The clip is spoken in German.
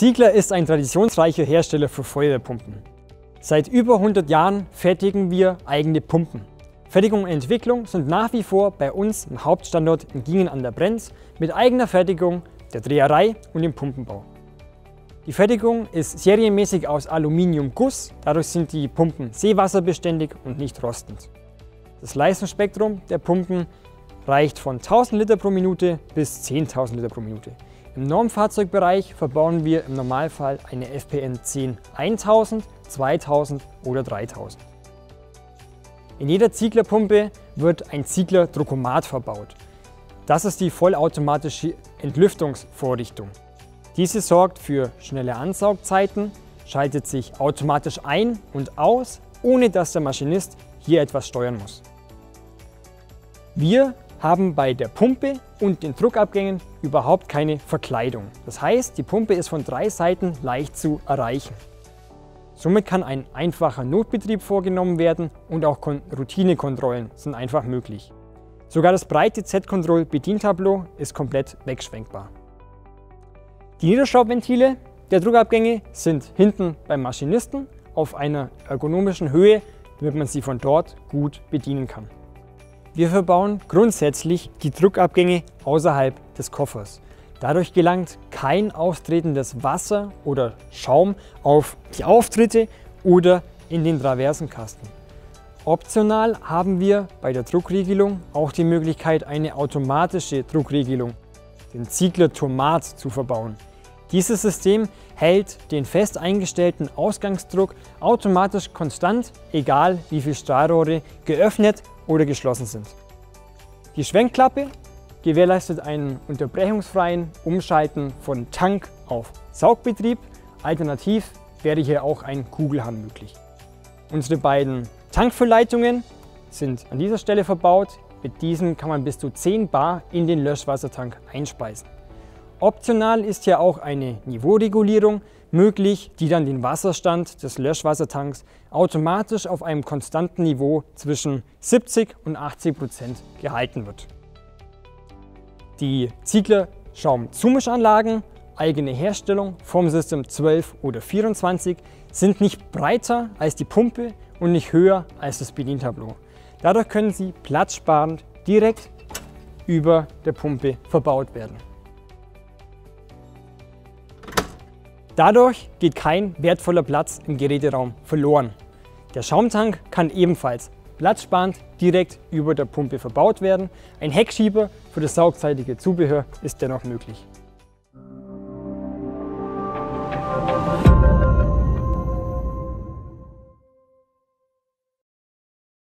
Ziegler ist ein traditionsreicher Hersteller für Feuerwehrpumpen. Seit über 100 Jahren fertigen wir eigene Pumpen. Fertigung und Entwicklung sind nach wie vor bei uns im Hauptstandort in Gingen an der Brenz mit eigener Fertigung, der Dreherei und dem Pumpenbau. Die Fertigung ist serienmäßig aus Aluminiumguss, dadurch sind die Pumpen seewasserbeständig und nicht rostend. Das Leistungsspektrum der Pumpen reicht von 1000 Liter pro Minute bis 10.000 Liter pro Minute. Im Normfahrzeugbereich verbauen wir im Normalfall eine FPN 10 1000, 2000 oder 3000. In jeder Zieglerpumpe wird ein Ziegler Druckomat verbaut. Das ist die vollautomatische Entlüftungsvorrichtung. Diese sorgt für schnelle Ansaugzeiten, schaltet sich automatisch ein und aus, ohne dass der Maschinist hier etwas steuern muss. Wir haben bei der Pumpe und den Druckabgängen überhaupt keine Verkleidung. Das heißt, die Pumpe ist von 3 Seiten leicht zu erreichen. Somit kann ein einfacher Notbetrieb vorgenommen werden und auch Routinekontrollen sind einfach möglich. Sogar das breite Z-Control-Bedientableau ist komplett wegschwenkbar. Die Niederschraubventile der Druckabgänge sind hinten beim Maschinisten auf einer ergonomischen Höhe, damit man sie von dort gut bedienen kann. Wir verbauen grundsätzlich die Druckabgänge außerhalb des Koffers. Dadurch gelangt kein austretendes Wasser oder Schaum auf die Auftritte oder in den Traversenkasten. Optional haben wir bei der Druckregelung auch die Möglichkeit, eine automatische Druckregelung, den Ziegler-Tomat, zu verbauen. Dieses System hält den fest eingestellten Ausgangsdruck automatisch konstant, egal wie viele Strahlrohre geöffnet oder geschlossen sind. Die Schwenkklappe gewährleistet einen unterbrechungsfreien Umschalten von Tank auf Saugbetrieb. Alternativ wäre hier auch ein Kugelhahn möglich. Unsere beiden Tankfüllleitungen sind an dieser Stelle verbaut. Mit diesen kann man bis zu 10 Bar in den Löschwassertank einspeisen. Optional ist hier auch eine Niveauregulierung möglich, die dann den Wasserstand des Löschwassertanks automatisch auf einem konstanten Niveau zwischen 70 und 80% gehalten wird. Die Ziegler Schaumzumischanlagen, eigene Herstellung, Formsystem 12 oder 24, sind nicht breiter als die Pumpe und nicht höher als das Bedientableau. Dadurch können sie platzsparend direkt über der Pumpe verbaut werden. Dadurch geht kein wertvoller Platz im Geräteraum verloren. Der Schaumtank kann ebenfalls platzsparend direkt über der Pumpe verbaut werden. Ein Heckschieber für das saugseitige Zubehör ist dennoch möglich.